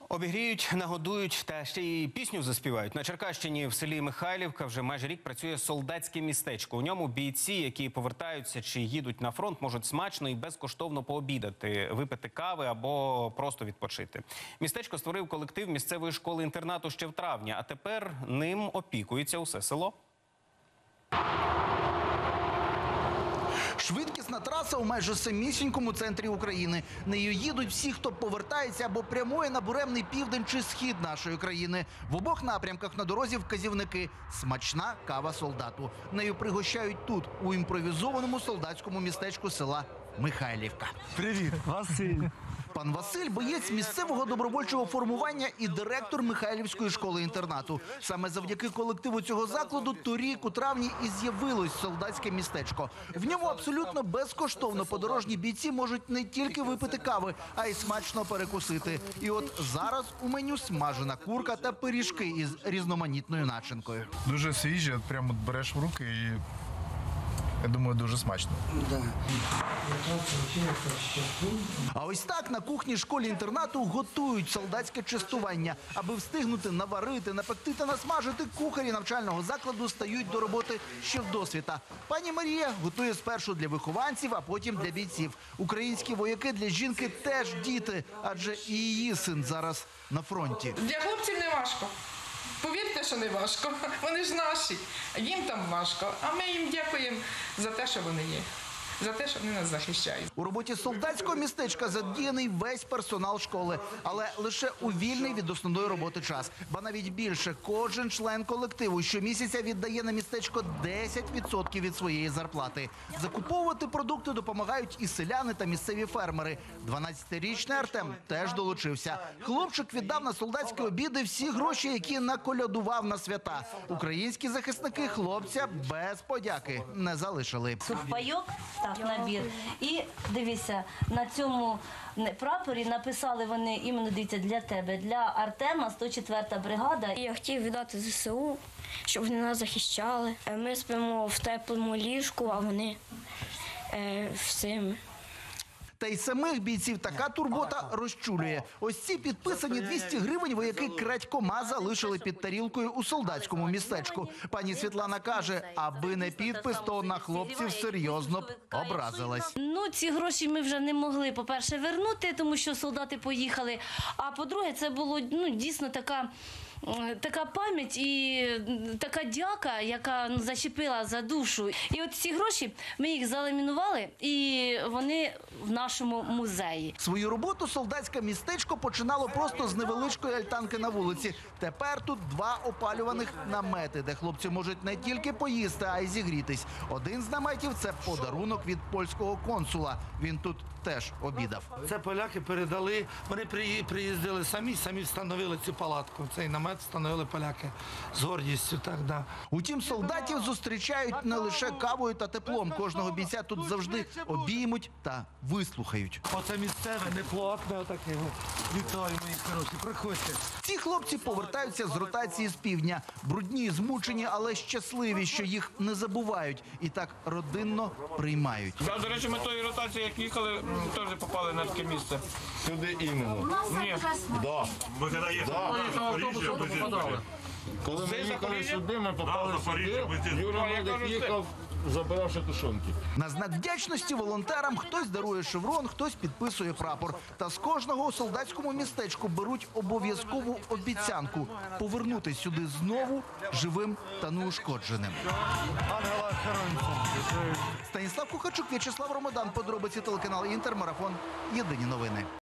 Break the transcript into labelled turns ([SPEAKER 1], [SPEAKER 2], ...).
[SPEAKER 1] Обігріють, нагодують та ще й пісню заспівають. На Черкащині в селі Михайлівка вже майже рік працює солдатське містечко. У ньому бійці, які повертаються чи їдуть на фронт, можуть смачно і безкоштовно пообідати, випити кави або просто відпочити. Містечко створив колектив місцевої школи-інтернату ще в травні, а тепер ним опікується усе село.
[SPEAKER 2] Швидкісна траса у майже самісінькому центрі України. Нею їдуть всі, хто повертається або прямує на буремний південь чи схід нашої країни. В обох напрямках на дорозі вказівники – смачна кава солдату. Нею пригощають тут, у імпровізованому солдатському містечку села Михайлівка.
[SPEAKER 3] Привіт, Василь.
[SPEAKER 2] Пан Василь – боєць місцевого добровольчого формування і директор Михайлівської школи-інтернату. Саме завдяки колективу цього закладу торік у травні і з'явилось солдатське містечко. В ньому абсолютно безкоштовно подорожні бійці можуть не тільки випити кави, а й смачно перекусити. І от зараз у меню смажена курка та пиріжки із різноманітною начинкою.
[SPEAKER 3] Дуже свіжі, от прямо береш в руки і, я думаю, дуже смачно.
[SPEAKER 2] А ось так на кухні школі-інтернату готують солдатське частування. Аби встигнути наварити, напекти та насмажити, кухарі навчального закладу стають до роботи ще вдосвіта. Пані Марія готує спершу для вихованців, а потім для бійців. Українські вояки для жінки теж діти, адже і її син зараз на фронті.
[SPEAKER 4] Для хлопців не важко. Повірте, що не важко. Вони ж наші. Їм там важко. А ми їм дякуємо за те, що вони є. За те, що вони нас захищають.
[SPEAKER 2] У роботі солдатського містечка задіяний весь персонал школи, але лише у вільний від основної роботи час. Ба навіть більше, кожен член колективу щомісяця віддає на містечко 10% від своєї зарплати. Закуповувати продукти допомагають і селяни та місцеві фермери. 12-річний Артем теж долучився. Хлопчик віддав на солдатські обіди всі гроші, які наколядував на свята. Українські захисники хлопця без подяки не залишили.
[SPEAKER 5] Сухпайок, так, набір. І дивіться, на цьому прапорі написали вони іменно, дивіться, для тебе, для Артема, 104-та бригада.
[SPEAKER 6] Я хотів віддати ЗСУ, щоб вони нас захищали. Ми спимо в теплому ліжку, а вони всім.
[SPEAKER 2] Та й самих бійців така турбота розчулює. Ось ці підписані 200 гривень вояки крадькома залишили під тарілкою у солдатському містечку. Пані Світлана каже, аби не підпис, то на хлопців серйозно б образилась.
[SPEAKER 5] Ну, ці гроші ми вже не могли, по-перше, вернути, тому що солдати поїхали. А по-друге, це було дійсно така пам'ять і така дяка, яка зачепила за душу. І от ці гроші, ми їх заламінували, і вони в нашому музеї.
[SPEAKER 2] Свою роботу солдатське містечко починало просто з невеличкої альтанки на вулиці. Тепер тут 2 опалюваних намети, де хлопці можуть не тільки поїсти, а й зігрітись. Один з наметів – це подарунок від польського консула. Він тут теж обідав.
[SPEAKER 7] Це поляки передали, вони приїздили самі встановили цю палатку. Цей намет встановили поляки з гордістю. Так, да.
[SPEAKER 2] Утім, солдатів зустрічають не лише кавою та теплом. Кожного бійця тут завжди обіймуть та вислухають.
[SPEAKER 7] Оце місцеве, неплотне, отаке. Вітаю, мої хороші, приходьте.
[SPEAKER 2] Ці хлопці повертаються з ротації з півдня. Брудні, змучені, але щасливі, що їх не забувають. І так родинно приймають.
[SPEAKER 8] Да, до речі, ми тої ротації, як їхали, теж попали на таке місце.
[SPEAKER 9] Сюди іменно.
[SPEAKER 8] Ні.
[SPEAKER 9] Да.
[SPEAKER 10] Ми коли їхали в Запоріжжя,
[SPEAKER 9] Коли ми їхали сюди, ми попали сюди.
[SPEAKER 10] Запоріжжя.
[SPEAKER 9] Юра Медик їхав, забиравши тушонки.
[SPEAKER 2] На знак вдячності волонтерам хтось дарує шеврон, хтось підписує прапор. Та з кожного у солдатському містечку беруть обов'язкову обіцянку – повернутися сюди знову живим та неушкодженим. Станіслав Кухарчук, В'ячеслав Ромодан. Подробиці телеканал «Інтер», марафон. Єдині новини.